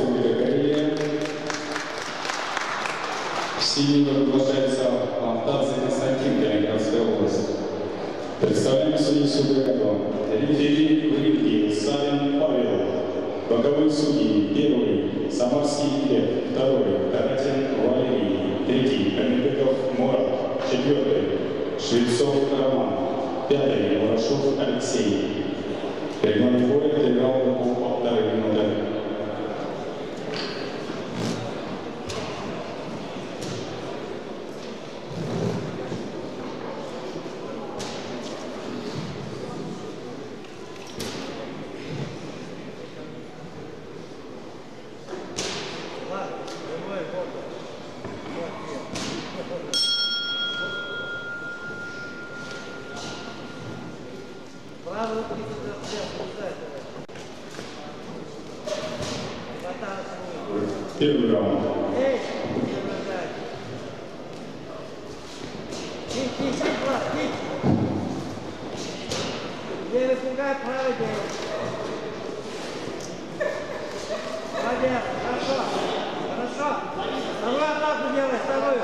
Республика Корея. В синем приглашается Антадзе Константин, Калининградская область. Представляем судейскую бригаду. Рефери в ринге Савин Павел. Боковые судьи. Первый Самарский Глеб. Второй Таратин Валерий. Третий Каменбеков Мурат. Четвертый Швецов Роман. Пятый Мурашов Алексей. Регламент боя 3 раунда по 1,5 минуты. Первый раунд. Левый пугай, правый делай. Молодец, хорошо, хорошо. Вторую атаку делай, вторую.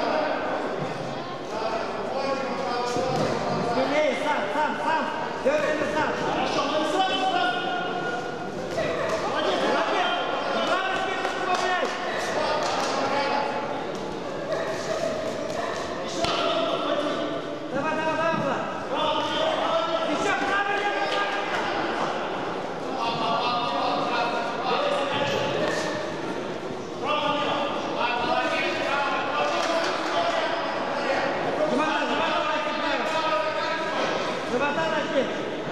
Сильнее, сам. Все время сам. Хорошо, сразу. Молодец. Правый спину добавляй. Давай, Влад. Еще правый. Живота начни.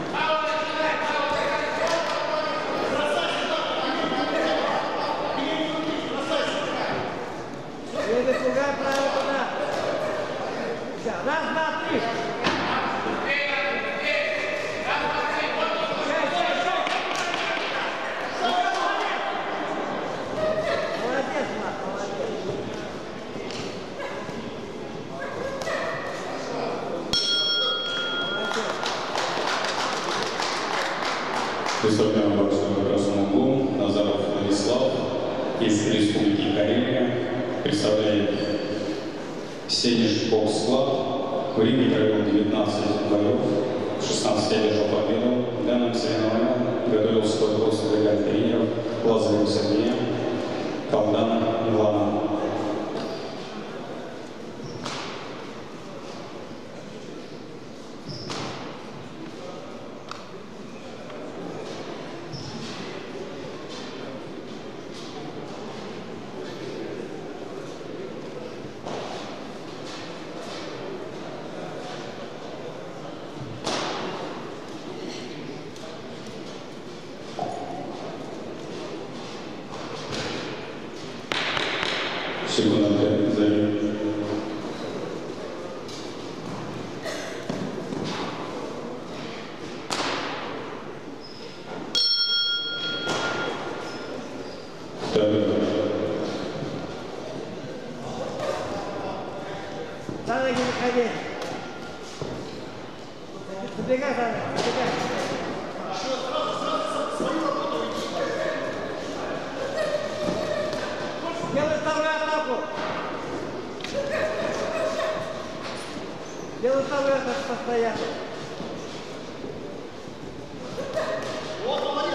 Левый пугай, правый туда. Все, раз, два, три. Молодец, Влад, молодец. Представляем боксеру в красном углу Назаров Владислав из Республики Корея. Представляет Сенеж Бокс Клаб. В ринге провел 19 боев, 16 одержал победу. В данном соревновании готовился под руководством бригады тренеров Лазарева Сергея, Колдана Милана. Секунда за За ноги выходи. Забегай, забегай. Делай вторую атаку. Делай вторую атаку постоянно. Вот, молодец,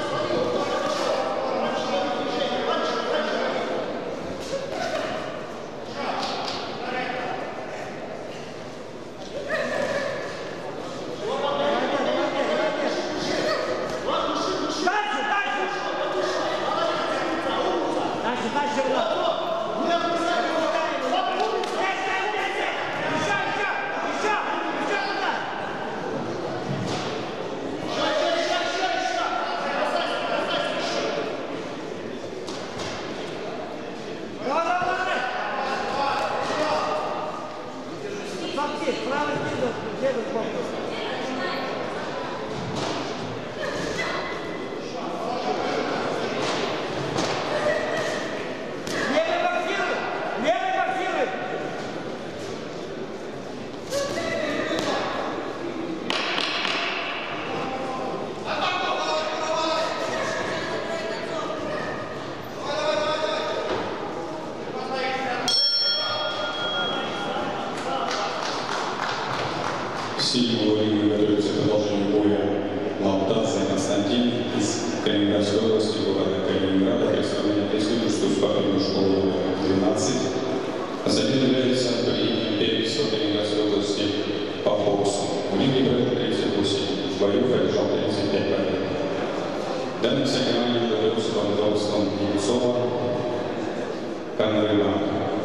7-го ринга готовится к продолжению боя Лаптадзе Константин из Калининградской области, города Калининграда. Представление присутствует спортивную школу 12. Константин является победителем первенства Калининградской области по боксу. В ринге провел 38 боев, одержал 35 побед. Данное соревнование готовится под руководством Немцова Канарина.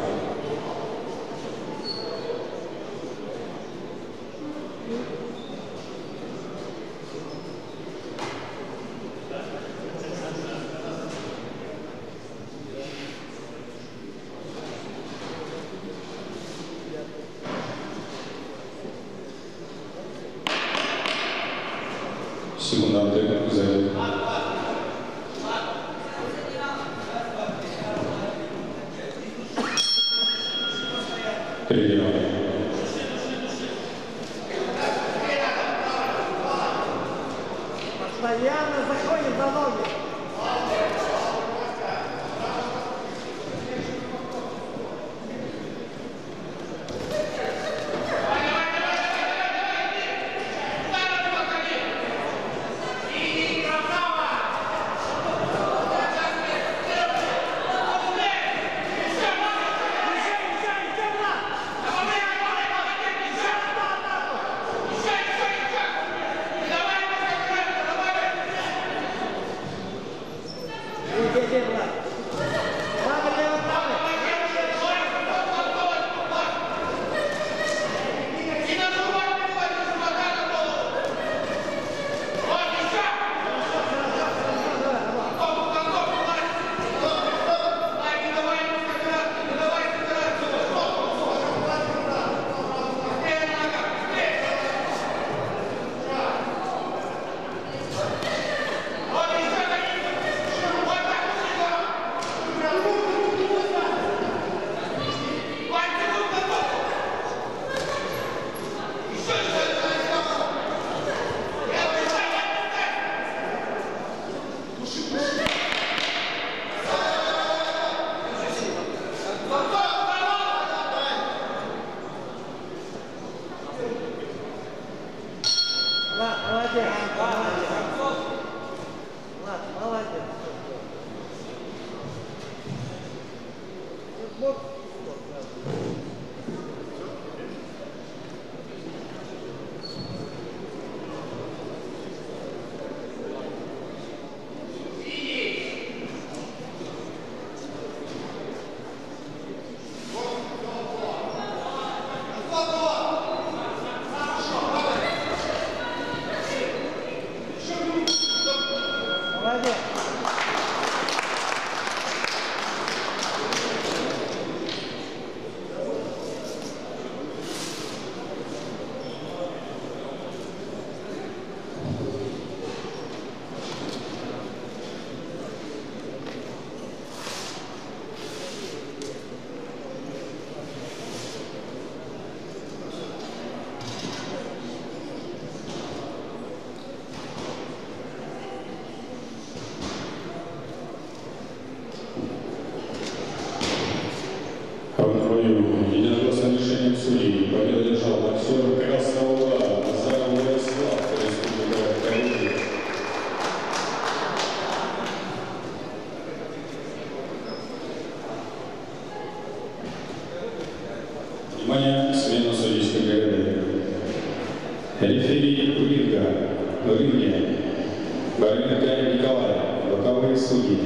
Секунда отдыха за Постоянно заходит за ноги. единогласным решением судей победу одержал боксер Красного Ура Назаров Ярослав, Республика Калининград. Внимание, смена судейской бригады. Рефери ринга в ринге Барвинка Николай, боковые судьи.